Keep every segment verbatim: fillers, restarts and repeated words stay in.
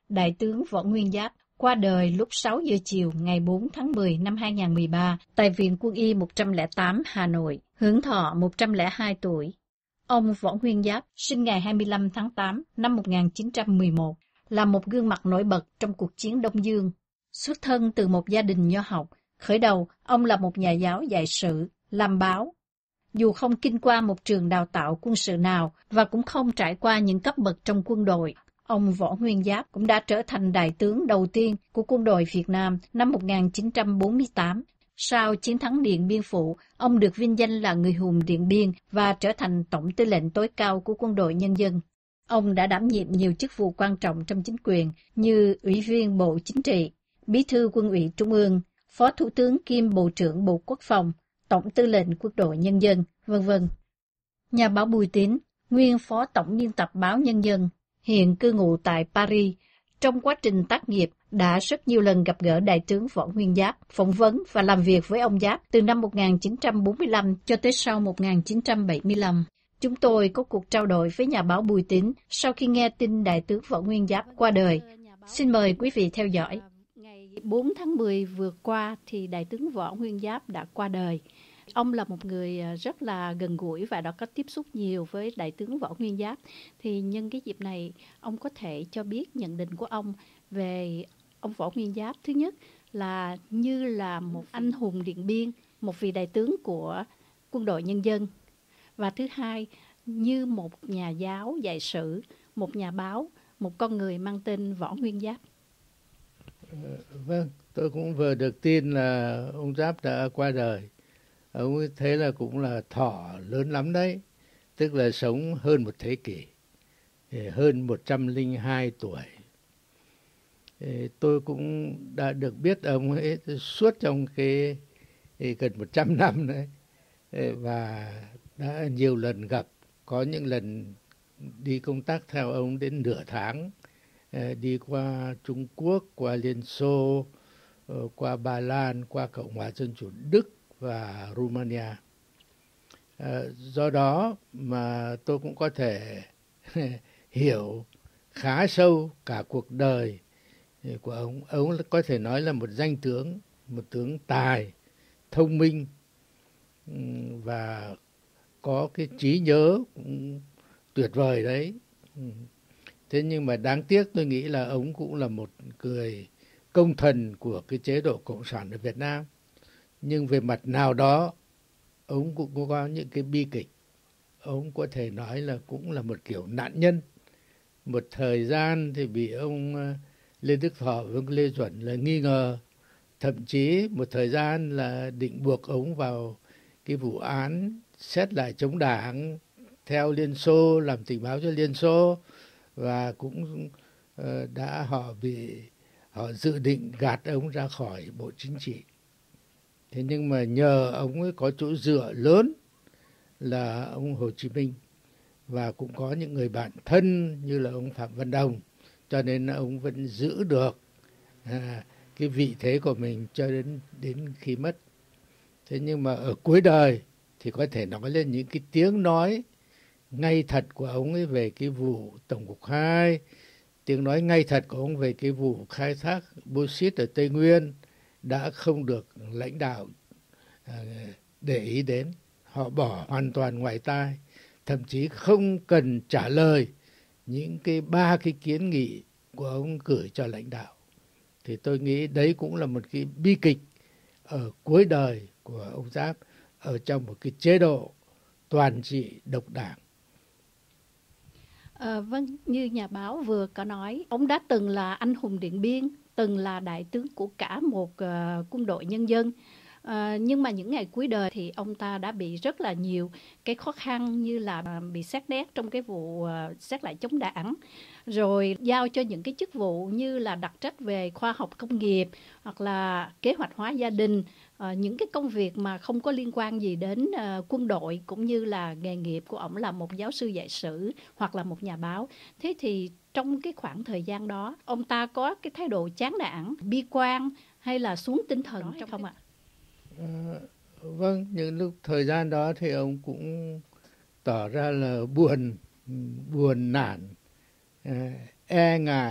Đại tướng Võ Nguyên Giáp qua đời lúc sáu giờ chiều ngày bốn tháng mười năm hai nghìn không trăm mười ba tại Viện Quân y một trăm lẻ tám Hà Nội, hưởng thọ một trăm lẻ hai tuổi. Ông Võ Nguyên Giáp sinh ngày hai mươi lăm tháng tám năm một nghìn chín trăm mười một, là một gương mặt nổi bật trong cuộc chiến Đông Dương. Xuất thân từ một gia đình nho học, khởi đầu ông là một nhà giáo dạy sử, làm báo. Dù không kinh qua một trường đào tạo quân sự nào và cũng không trải qua những cấp bậc trong quân đội, ông Võ Nguyên Giáp cũng đã trở thành đại tướng đầu tiên của quân đội Việt Nam năm một nghìn chín trăm bốn mươi tám. Sau chiến thắng Điện Biên Phủ, ông được vinh danh là người hùng Điện Biên và trở thành tổng tư lệnh tối cao của quân đội nhân dân. Ông đã đảm nhiệm nhiều chức vụ quan trọng trong chính quyền như Ủy viên Bộ Chính trị, Bí thư Quân ủy Trung ương, Phó Thủ tướng kiêm Bộ trưởng Bộ Quốc phòng, Tổng tư lệnh Quân đội Nhân dân, vân vân. Nhà báo Bùi Tín, nguyên Phó Tổng biên tập báo Nhân dân, hiện cư ngụ tại Paris, trong quá trình tác nghiệp đã rất nhiều lần gặp gỡ Đại tướng Võ Nguyên Giáp, phỏng vấn và làm việc với ông Giáp từ năm một nghìn chín trăm bốn mươi lăm cho tới sau một nghìn chín trăm bảy mươi lăm. Chúng tôi có cuộc trao đổi với nhà báo Bùi Tín sau khi nghe tin Đại tướng Võ Nguyên Giáp qua đời. Xin mời quý vị theo dõi. Ngày bốn tháng mười vừa qua thì Đại tướng Võ Nguyên Giáp đã qua đời. Ông là một người rất là gần gũi và đã có tiếp xúc nhiều với Đại tướng Võ Nguyên Giáp. Thì nhân cái dịp này, ông có thể cho biết nhận định của ông về ông Võ Nguyên Giáp. Thứ nhất là như là một anh hùng Điện Biên, một vị đại tướng của quân đội nhân dân. Và thứ hai, như một nhà giáo dạy sử, một nhà báo, một con người mang tên Võ Nguyên Giáp. Vâng, tôi cũng vừa được tin là ông Giáp đã qua đời. Ông ấy thế là cũng là thọ lớn lắm đấy, tức là sống hơn một thế kỷ, hơn một trăm lẻ hai tuổi. Tôi cũng đã được biết ông ấy suốt trong cái gần một trăm năm đấy, và đã nhiều lần gặp, có những lần đi công tác theo ông đến nửa tháng, đi qua Trung Quốc, qua Liên Xô, qua Ba Lan, qua Cộng hòa Dân chủ Đức và Romania. À, do đó mà tôi cũng có thể hiểu khá sâu cả cuộc đời của ông. Ông có thể nói là một danh tướng, một tướng tài, thông minh và có cái trí nhớ cũng tuyệt vời đấy. Thế nhưng mà đáng tiếc tôi nghĩ là ông cũng là một người công thần của cái chế độ Cộng sản ở Việt Nam. Nhưng về mặt nào đó, ông cũng có những cái bi kịch. Ông có thể nói là cũng là một kiểu nạn nhân. Một thời gian thì bị ông Lê Đức Thọ và ông Lê Duẩn là nghi ngờ. Thậm chí một thời gian là định buộc ông vào cái vụ án xét lại chống đảng theo Liên Xô, làm tình báo cho Liên Xô. Và cũng uh, đã họ bị họ dự định gạt ông ra khỏi Bộ Chính trị. Thế nhưng mà nhờ ông ấy có chỗ dựa lớn là ông Hồ Chí Minh, và cũng có những người bạn thân như là ông Phạm Văn Đồng, cho nên ông vẫn giữ được à, cái vị thế của mình cho đến đến khi mất. Thế nhưng mà ở cuối đời thì có thể nói lên những cái tiếng nói ngay thật của ông ấy về cái vụ Tổng cục hai, tiếng nói ngay thật của ông về cái vụ khai thác bauxit ở Tây Nguyên đã không được lãnh đạo để ý đến. Họ bỏ hoàn toàn ngoài tai, thậm chí không cần trả lời những cái ba cái kiến nghị của ông gửi cho lãnh đạo. Thì tôi nghĩ đấy cũng là một cái bi kịch ở cuối đời của ông Giáp ở trong một cái chế độ toàn trị độc đảng. À, vâng, như nhà báo vừa có nói, ông đã từng là anh hùng Điện Biên, từng là đại tướng của cả một uh, quân đội nhân dân. À, nhưng mà những ngày cuối đời thì ông ta đã bị rất là nhiều cái khó khăn, như là bị xét nét trong cái vụ uh, xét lại chống đảng, rồi giao cho những cái chức vụ như là đặc trách về khoa học công nghiệp hoặc là kế hoạch hóa gia đình, uh, những cái công việc mà không có liên quan gì đến uh, quân đội, cũng như là nghề nghiệp của ông là một giáo sư dạy sử hoặc là một nhà báo. Thế thì trong cái khoảng thời gian đó, ông ta có cái thái độ chán nản, bi quan hay là xuống tinh thần trong không ạ? À, vâng, những lúc thời gian đó thì ông cũng tỏ ra là buồn, buồn nản, e ngại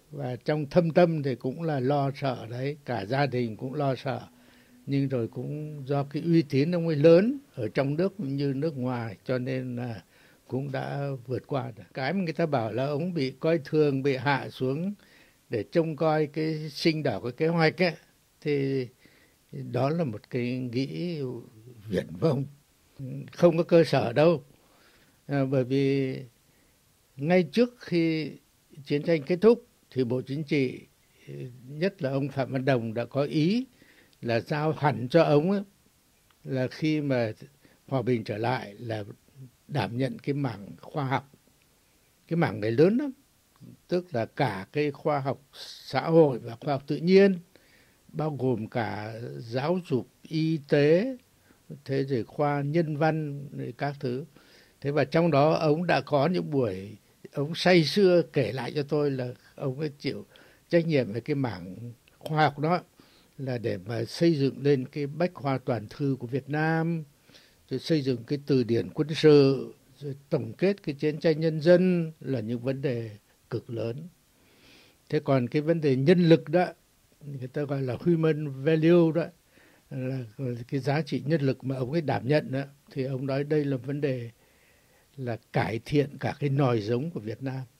và trong thâm tâm thì cũng là lo sợ đấy, cả gia đình cũng lo sợ. Nhưng rồi cũng do cái uy tín ông ấy lớn ở trong nước cũng như nước ngoài, cho nên là cũng đã vượt qua được. Cái mà người ta bảo là ông bị coi thường, bị hạ xuống để trông coi cái sinh đảo cái kế hoạch ấy, thì đó là một cái nghĩ viển vông, không có cơ sở đâu. À, bởi vì ngay trước khi chiến tranh kết thúc thì Bộ Chính trị, nhất là ông Phạm Văn Đồng, đã có ý là giao hẳn cho ông ấy, là khi mà hòa bình trở lại là đảm nhận cái mảng khoa học. Cái mảng này lớn lắm, tức là cả cái khoa học xã hội và khoa học tự nhiên, bao gồm cả giáo dục, y tế, thế rồi khoa nhân văn, các thứ. Thế và trong đó ông đã có những buổi ông say sưa kể lại cho tôi là ông ấy chịu trách nhiệm về cái mảng khoa học đó, là để mà xây dựng lên cái bách khoa toàn thư của Việt Nam, rồi xây dựng cái từ điển quân sự, rồi tổng kết cái chiến tranh nhân dân, là những vấn đề cực lớn. Thế còn cái vấn đề nhân lực đó, người ta gọi là human value đó, là cái giá trị nhân lực mà ông ấy đảm nhận đó, thì ông nói đây là vấn đề là cải thiện cả cái nòi giống của Việt Nam,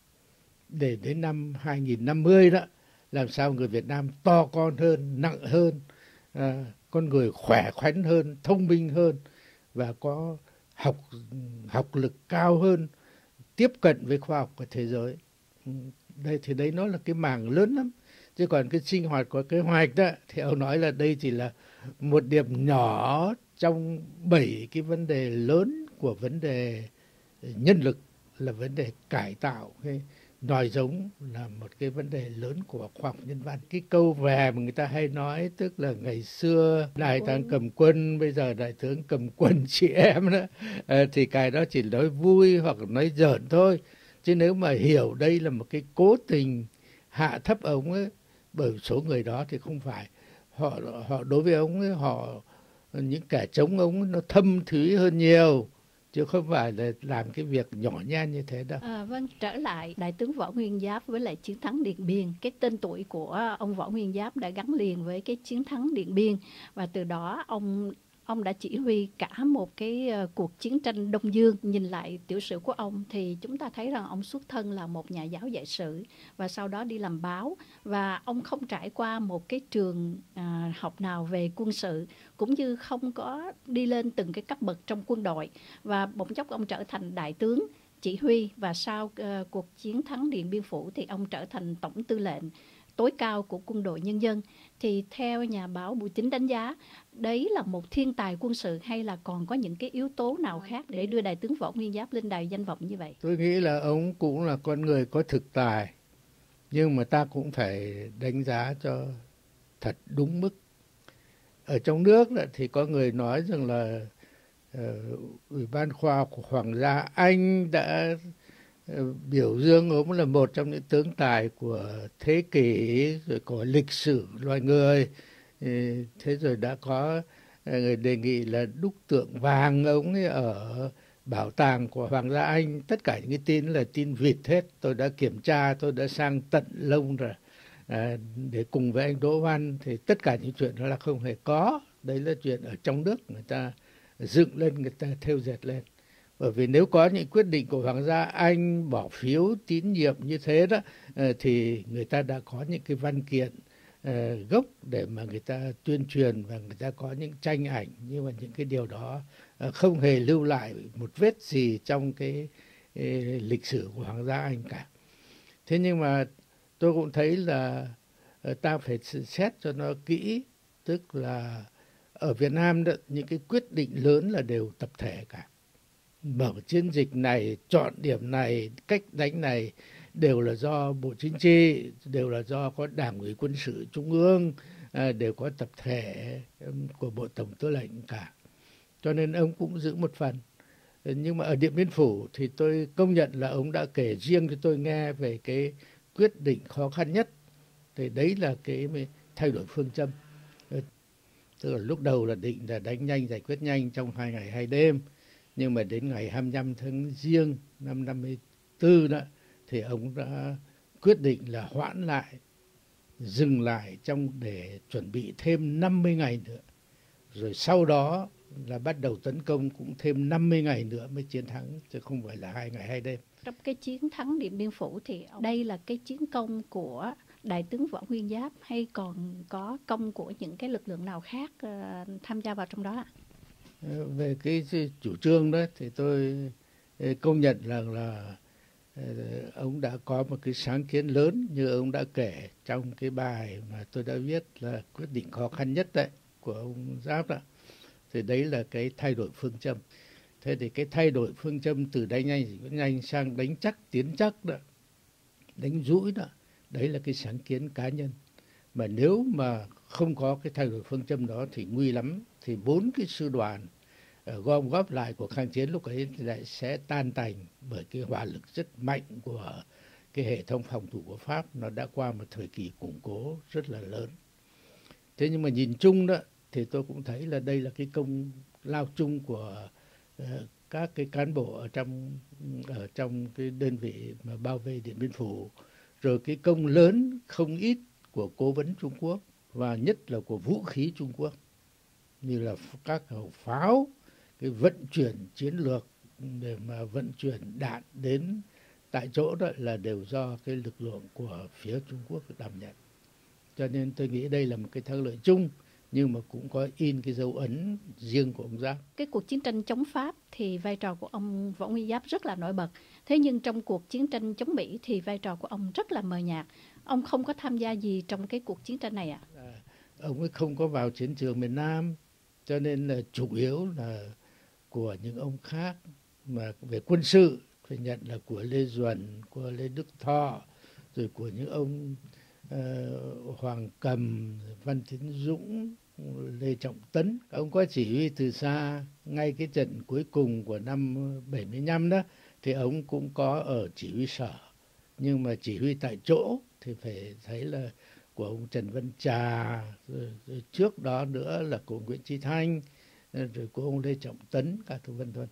để đến năm hai nghìn năm mươi đó, làm sao người Việt Nam to con hơn, nặng hơn, à, con người khỏe khoắn hơn, thông minh hơn, và có học học lực cao hơn, tiếp cận với khoa học của thế giới. Đây thì đấy nó là cái mảng lớn lắm. Chứ còn cái sinh hoạt của kế hoạch đó thì ông nói là đây chỉ là một điểm nhỏ trong bảy cái vấn đề lớn của vấn đề nhân lực, là vấn đề cải tạo cái nòi giống, là một cái vấn đề lớn của khoa học nhân văn. Cái câu về mà người ta hay nói, tức là ngày xưa đại tướng cầm quân, bây giờ đại tướng cầm quân chị em đó, à, thì cái đó chỉ nói vui hoặc nói giỡn thôi. Chứ nếu mà hiểu đây là một cái cố tình hạ thấp ông ấy, bởi số người đó thì không phải. Họ họ đối với ông ấy, họ những kẻ chống ông ấy, nó thâm thúy hơn nhiều, chứ không phải là làm cái việc nhỏ nhen như thế đâu. À, vâng, trở lại đại tướng Võ Nguyên Giáp với lại chiến thắng Điện Biên. Cái tên tuổi của ông Võ Nguyên Giáp đã gắn liền với cái chiến thắng Điện Biên, và từ đó ông ông đã chỉ huy cả một cái uh, cuộc chiến tranh Đông Dương. Nhìn lại tiểu sử của ông thì chúng ta thấy rằng ông xuất thân là một nhà giáo dạy sử, và sau đó đi làm báo, và ông không trải qua một cái trường uh, học nào về quân sự, cũng như không có đi lên từng cái cấp bậc trong quân đội, và bỗng chốc ông trở thành đại tướng chỉ huy, và sau uh, cuộc chiến thắng Điện Biên Phủ thì ông trở thành tổng tư lệnh tối cao của quân đội nhân dân. Thì theo nhà báo Bùi Tín đánh giá, đấy là một thiên tài quân sự, hay là còn có những cái yếu tố nào khác để đưa đại tướng Võ Nguyên Giáp lên đài danh vọng như vậy? Tôi nghĩ là ông cũng là con người có thực tài, nhưng mà ta cũng phải đánh giá cho thật đúng mức. Ở trong nước thì có người nói rằng là uh, Ủy ban Khoa học của Hoàng gia Anh đã uh, biểu dương ông là một trong những tướng tài của thế kỷ, rồi của lịch sử loài người. Uh, thế rồi đã có uh, người đề nghị là đúc tượng vàng ông ấy ở bảo tàng của Hoàng gia Anh. Tất cả những cái tin là tin vịt hết. Tôi đã kiểm tra, tôi đã sang tận lông rồi. À, để cùng với anh Đỗ Văn thì tất cả những chuyện đó là không hề có. Đấy là chuyện ở trong nước người ta dựng lên, người ta thêu dệt lên. Bởi vì nếu có những quyết định của Hoàng gia Anh bỏ phiếu tín nhiệm như thế đó, thì người ta đã có những cái văn kiện gốc để mà người ta tuyên truyền, và người ta có những tranh ảnh, nhưng mà những cái điều đó không hề lưu lại một vết gì trong cái lịch sử của Hoàng gia Anh cả. Thế nhưng mà tôi cũng thấy là ta phải xét cho nó kỹ, tức là ở Việt Nam đó, những cái quyết định lớn là đều tập thể cả. Mở chiến dịch này, chọn điểm này, cách đánh này đều là do Bộ Chính trị, đều là do có Đảng ủy Quân sự Trung ương, đều có tập thể của Bộ Tổng Tư lệnh cả. Cho nên ông cũng giữ một phần. Nhưng mà ở Điện Biên Phủ thì tôi công nhận là ông đã kể riêng cho tôi nghe về cái quyết định khó khăn nhất. Thì đấy là cái thay đổi phương châm. Tức là lúc đầu là định là đánh nhanh, giải quyết nhanh trong hai ngày hai đêm. Nhưng mà đến ngày hai mươi lăm tháng Giêng năm năm mươi tư đó, thì ông đã quyết định là hoãn lại, dừng lại trong để chuẩn bị thêm năm mươi ngày nữa. Rồi sau đó là bắt đầu tấn công cũng thêm năm mươi ngày nữa mới chiến thắng, chứ không phải là hai ngày hai đêm. Trong cái chiến thắng Điện Biên Phủ thì đây là cái chiến công của Đại tướng Võ Nguyên Giáp hay còn có công của những cái lực lượng nào khác uh, tham gia vào trong đó ạ? Về cái chủ trương đó thì tôi công nhận rằng là, là ông đã có một cái sáng kiến lớn như ông đã kể trong cái bài mà tôi đã viết là quyết định khó khăn nhất đấy của ông Giáp đó. Thì đấy là cái thay đổi phương châm. Thế thì cái thay đổi phương châm từ đánh nhanh thì nhanh sang đánh chắc tiến chắc đó, đánh dũi đó, đấy là cái sáng kiến cá nhân. Mà nếu mà không có cái thay đổi phương châm đó thì nguy lắm. Thì bốn cái sư đoàn uh, gom góp lại của kháng chiến lúc ấy thì lại sẽ tan tành bởi cái hỏa lực rất mạnh của cái hệ thống phòng thủ của Pháp. Nó đã qua một thời kỳ củng cố rất là lớn. Thế nhưng mà nhìn chung đó thì tôi cũng thấy là đây là cái công lao chung của uh, các cái cán bộ ở trong ở trong cái đơn vị mà bao vây Điện Biên Phủ, rồi cái công lớn không ít của cố vấn Trung Quốc và nhất là của vũ khí Trung Quốc như là các khẩu pháo, cái vận chuyển chiến lược để mà vận chuyển đạn đến tại chỗ đó là đều do cái lực lượng của phía Trung Quốc đảm nhận. Cho nên tôi nghĩ đây là một cái thắng lợi chung, nhưng mà cũng có in cái dấu ấn riêng của ông Giáp. Cái cuộc chiến tranh chống Pháp thì vai trò của ông Võ Nguyên Giáp rất là nổi bật. Thế nhưng trong cuộc chiến tranh chống Mỹ thì vai trò của ông rất là mờ nhạt. Ông không có tham gia gì trong cái cuộc chiến tranh này ạ? À, ông ấy không có vào chiến trường miền Nam, cho nên là chủ yếu là của những ông khác. Mà về quân sự phải nhận là của Lê Duẩn, của Lê Đức Thọ, rồi của những ông uh, Hoàng Cầm, Văn Tiến Dũng, Lê Trọng Tấn. Ông có chỉ huy từ xa. Ngay cái trận cuối cùng của năm bảy mươi lăm đó thì ông cũng có ở chỉ huy sở, nhưng mà chỉ huy tại chỗ thì phải thấy là của ông Trần Văn Trà, rồi, rồi trước đó nữa là của Nguyễn Chí Thanh, rồi của ông Lê Trọng Tấn, các thứ vân vân.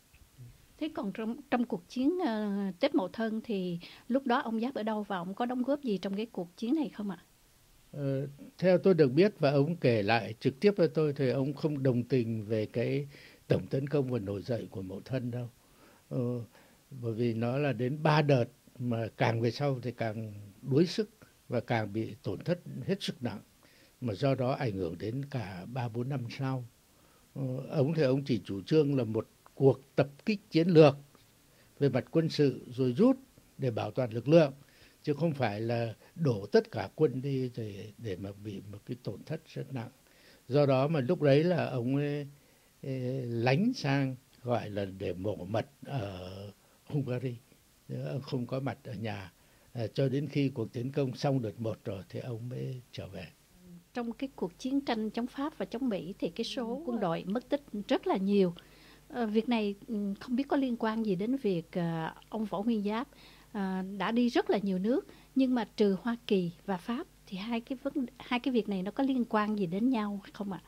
Thế còn trong, trong cuộc chiến uh, Tết Mậu Thân thì lúc đó ông Giáp ở đâu và ông có đóng góp gì trong cái cuộc chiến này không ạ? Ờ, theo tôi được biết và ông kể lại trực tiếp với tôi thì ông không đồng tình về cái tổng tấn công và nổi dậy của Mậu Thân đâu. Ờ, bởi vì nó là đến ba đợt mà càng về sau thì càng đuối sức và càng bị tổn thất hết sức nặng, mà do đó ảnh hưởng đến cả ba bốn năm sau. Ờ, ông thì ông chỉ chủ trương là một cuộc tập kích chiến lược về mặt quân sự rồi rút để bảo toàn lực lượng, chứ không phải là đổ tất cả quân đi để, để mà bị một cái tổn thất rất nặng. Do đó mà lúc đấy là ông ấy, ấy lánh sang gọi là để mổ mật ở Hungary, không có mặt ở nhà, à, cho đến khi cuộc tiến công xong đợt một rồi thì ông mới trở về. Trong cái cuộc chiến tranh chống Pháp và chống Mỹ thì cái số quân đội mất tích rất là nhiều. À, việc này không biết có liên quan gì đến việc à, ông Võ Nguyên Giáp à, đã đi rất là nhiều nước, nhưng mà trừ Hoa Kỳ và Pháp thì hai cái vấn hai cái việc này nó có liên quan gì đến nhau không ạ?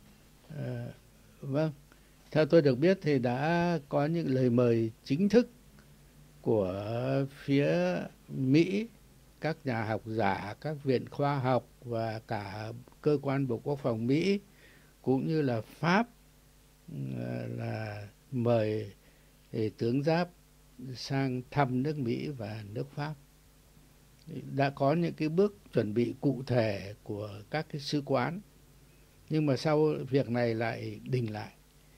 À, vâng, theo tôi được biết thì đã có những lời mời chính thức của phía Mỹ, các nhà học giả, các viện khoa học và cả cơ quan Bộ Quốc phòng Mỹ cũng như là Pháp là mời tướng Giáp sang thăm nước Mỹ và nước Pháp. Đã có những cái bước chuẩn bị cụ thể của các cái sứ quán, nhưng mà sau việc này lại đình lại.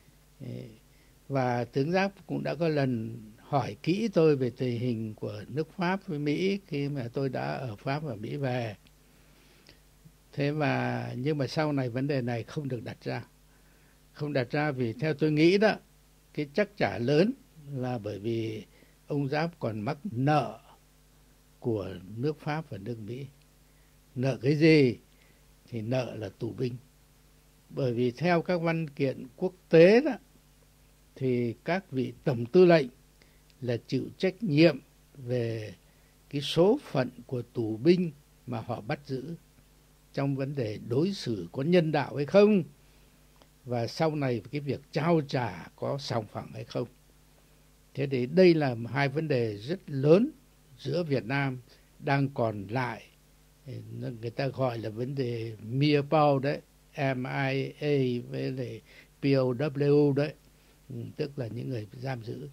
Và tướng Giáp cũng đã có lần hỏi kỹ tôi về tình hình của nước Pháp với Mỹ khi mà tôi đã ở Pháp và Mỹ về. Thế mà nhưng mà sau này vấn đề này không được đặt ra. Không đặt ra vì theo tôi nghĩ đó, cái trắc trả lớn là bởi vì ông Giáp còn mắc nợ của nước Pháp và nước Mỹ. Nợ cái gì? Thì nợ là tù binh. Bởi vì theo các văn kiện quốc tế đó, thì các vị tổng tư lệnh là chịu trách nhiệm về cái số phận của tù binh mà họ bắt giữ trong vấn đề đối xử có nhân đạo hay không, và sau này cái việc trao trả có sòng phẳng hay không. Thế thì đây là hai vấn đề rất lớn giữa Việt Nam đang còn lại. Người ta gọi là vấn đề Mirabeau đấy, M I A với lại P O W đấy, tức là những người giam giữ.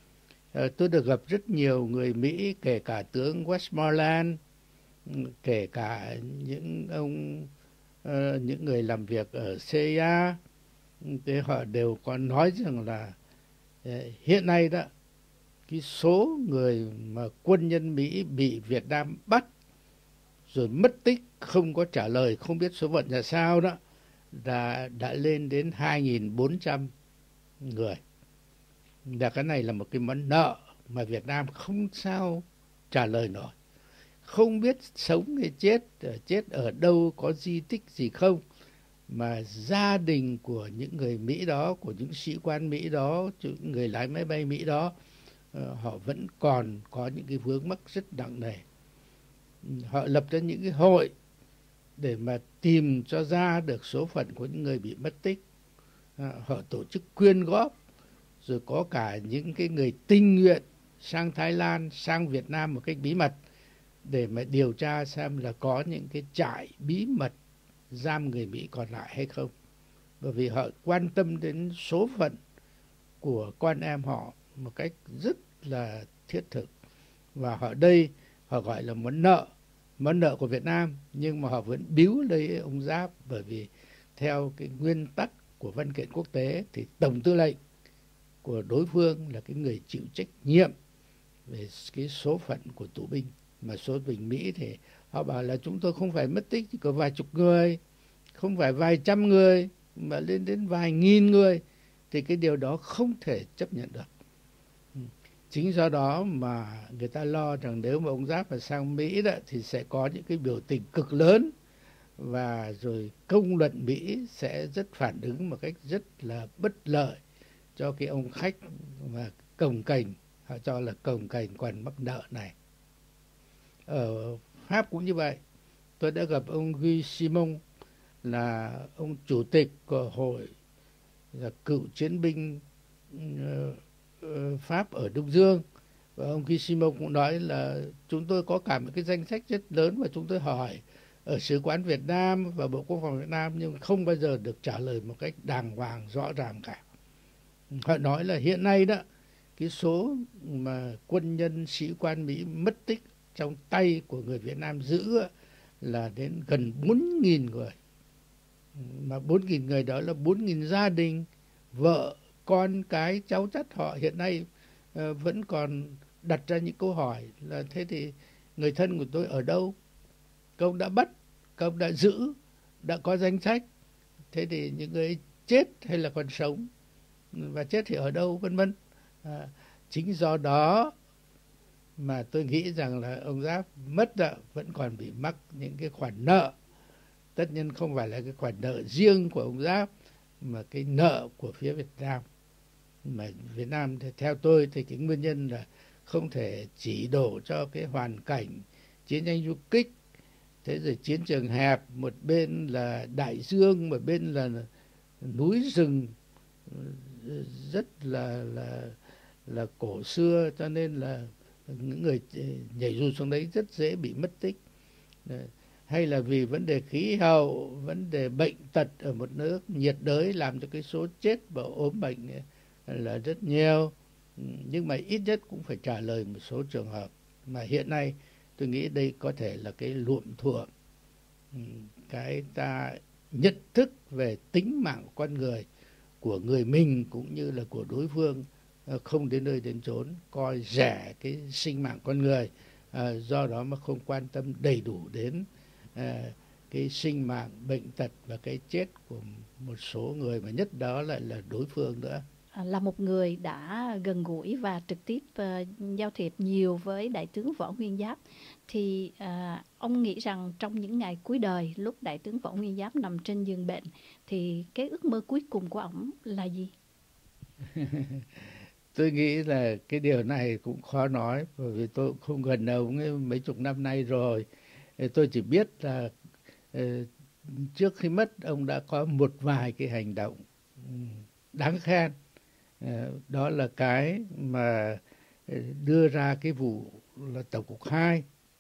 À, tôi được gặp rất nhiều người Mỹ, kể cả tướng Westmoreland, kể cả những ông uh, những người làm việc ở C I A, thì họ đều có nói rằng là uh, hiện nay đó, cái số người mà quân nhân Mỹ bị Việt Nam bắt rồi mất tích, không có trả lời, không biết số phận ra sao đó, đã đã lên đến hai nghìn bốn trăm người. Và cái này là một cái món nợ mà Việt Nam không sao trả lời nổi. Không biết sống hay chết, chết ở đâu, có di tích gì không, mà gia đình của những người Mỹ đó, của những sĩ quan Mỹ đó, những người lái máy bay Mỹ đó, họ vẫn còn có những cái vướng mắc rất nặng nề. Họ lập ra những cái hội để mà tìm cho ra được số phận của những người bị mất tích. Họ tổ chức quyên góp, rồi có cả những cái người tình nguyện sang Thái Lan, sang Việt Nam một cách bí mật để mà điều tra xem là có những cái trại bí mật giam người Mỹ còn lại hay không. Bởi vì họ quan tâm đến số phận của con em họ một cách rất là thiết thực. Và họ đây, họ gọi là món nợ, món nợ của Việt Nam, nhưng mà họ vẫn biếu lấy ông Giáp, bởi vì theo cái nguyên tắc của văn kiện quốc tế thì tổng tư lệnh của đối phương là cái người chịu trách nhiệm về cái số phận của tù binh. Mà số binh Mỹ thì họ bảo là chúng tôi không phải mất tích chỉ có vài chục người, không phải vài trăm người, mà lên đến vài nghìn người, thì cái điều đó không thể chấp nhận được. Chính do đó mà người ta lo rằng nếu mà ông Giáp mà sang Mỹ đó thì sẽ có những cái biểu tình cực lớn, và rồi công luận Mỹ sẽ rất phản ứng một cách rất là bất lợi cho cái ông khách mà cồng kềnh, họ cho là cồng kềnh còn mắc nợ này. Ở Pháp cũng như vậy. Tôi đã gặp ông Guy Simon, là ông chủ tịch của hội là cựu chiến binh Pháp ở Đông Dương. Và ông Guy Simon cũng nói là chúng tôi có cả một cái danh sách rất lớn, và chúng tôi hỏi ở Sứ quán Việt Nam và Bộ Quốc phòng Việt Nam, nhưng không bao giờ được trả lời một cách đàng hoàng, rõ ràng cả. Họ nói là hiện nay đó, cái số mà quân nhân sĩ quan Mỹ mất tích trong tay của người Việt Nam giữ là đến gần bốn nghìn người. Mà bốn nghìn người đó là bốn nghìn gia đình, vợ, con cái, cháu chắt họ hiện nay uh, vẫn còn đặt ra những câu hỏi là thế thì người thân của tôi ở đâu? Công đã bắt, công đã giữ, đã có danh sách. Thế thì những người chết hay là còn sống? Và chết thì ở đâu, vân vân. À, chính do đó mà tôi nghĩ rằng là ông Giáp mất nợ vẫn còn bị mắc những cái khoản nợ. Tất nhiên không phải là cái khoản nợ riêng của ông Giáp, mà cái nợ của phía Việt Nam. Mà Việt Nam thì theo tôi thì cái nguyên nhân là không thể chỉ đổ cho cái hoàn cảnh chiến tranh du kích, thế rồi chiến trường hẹp, một bên là đại dương, một bên là núi rừng rất là là là cổ xưa, cho nên là những người nhảy dù xuống đấy rất dễ bị mất tích. Hay là vì vấn đề khí hậu, vấn đề bệnh tật ở một nước nhiệt đới làm cho cái số chết và ốm bệnh là rất nhiều. Nhưng mà ít nhất cũng phải trả lời một số trường hợp. Mà hiện nay tôi nghĩ đây có thể là cái luộm thuộm, cái ta nhận thức về tính mạng của con người, của người mình cũng như là của đối phương, không đến nơi đến chốn, coi rẻ cái sinh mạng con người, à, do đó mà không quan tâm đầy đủ đến à, cái sinh mạng, bệnh tật và cái chết của một số người, mà nhất đó lại là đối phương nữa. Là một người đã gần gũi và trực tiếp uh, giao thiệp nhiều với Đại tướng Võ Nguyên Giáp, thì uh, ông nghĩ rằng trong những ngày cuối đời, lúc Đại tướng Võ Nguyên Giáp nằm trên giường bệnh, thì cái ước mơ cuối cùng của ông là gì? Tôi nghĩ là cái điều này cũng khó nói, bởi vì tôi cũng không gần ông ấy mấy chục năm nay rồi. Tôi chỉ biết là uh, trước khi mất ông đã có một vài cái hành động đáng khen. Đó là cái mà đưa ra cái vụ là Tổng cục hai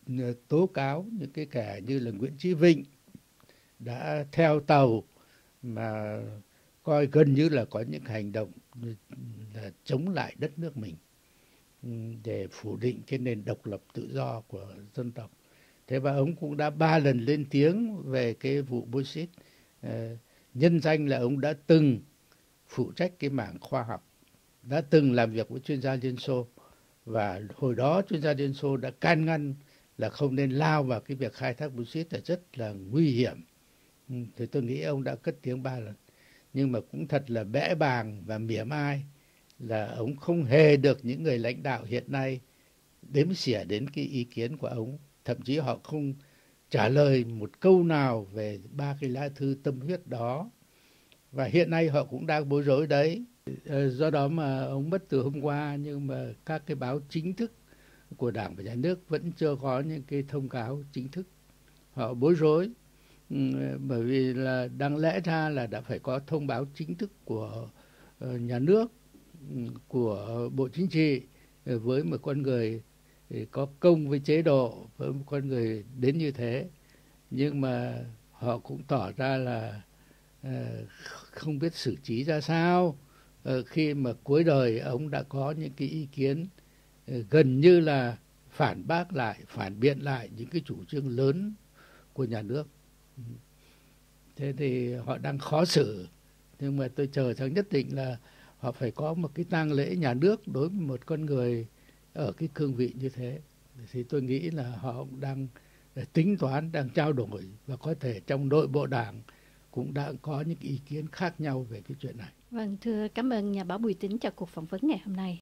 tố cáo những cái kẻ như là Nguyễn Chí Vịnh đã theo tàu mà coi gần như là có những hành động là chống lại đất nước mình để phủ định cái nền độc lập tự do của dân tộc. Thế và ông cũng đã ba lần lên tiếng về cái vụ Bushit, nhân danh là ông đã từng phụ trách cái mảng khoa học, đã từng làm việc với chuyên gia Liên Xô, và hồi đó chuyên gia Liên Xô đã can ngăn là không nên lao vào cái việc khai thác Bushit là rất là nguy hiểm. Thì tôi nghĩ ông đã cất tiếng ba lần, nhưng mà cũng thật là bẽ bàng và mỉa mai là ông không hề được những người lãnh đạo hiện nay đếm xỉa đến cái ý kiến của ông. Thậm chí họ không trả lời một câu nào về ba cái lá thư tâm huyết đó. Và hiện nay họ cũng đang bối rối đấy. Do đó mà ông mất từ hôm qua, nhưng mà các cái báo chính thức của Đảng và Nhà nước vẫn chưa có những cái thông cáo chính thức. Họ bối rối, bởi vì là đáng lẽ ra là đã phải có thông báo chính thức của nhà nước, của Bộ Chính trị với một con người có công với chế độ, với một con người đến như thế. Nhưng mà họ cũng tỏ ra là không biết xử trí ra sao khi mà cuối đời ông đã có những cái ý kiến gần như là phản bác lại, phản biện lại những cái chủ trương lớn của nhà nước. Thế thì họ đang khó xử, nhưng mà tôi chờ rằng nhất định là họ phải có một cái tang lễ nhà nước đối với một con người ở cái cương vị như thế. Thì tôi nghĩ là họ cũng đang tính toán, đang trao đổi, và có thể trong nội bộ đảng cũng đã có những ý kiến khác nhau về cái chuyện này. Vâng, thưa cảm ơn nhà báo Bùi Tín cho cuộc phỏng vấn ngày hôm nay.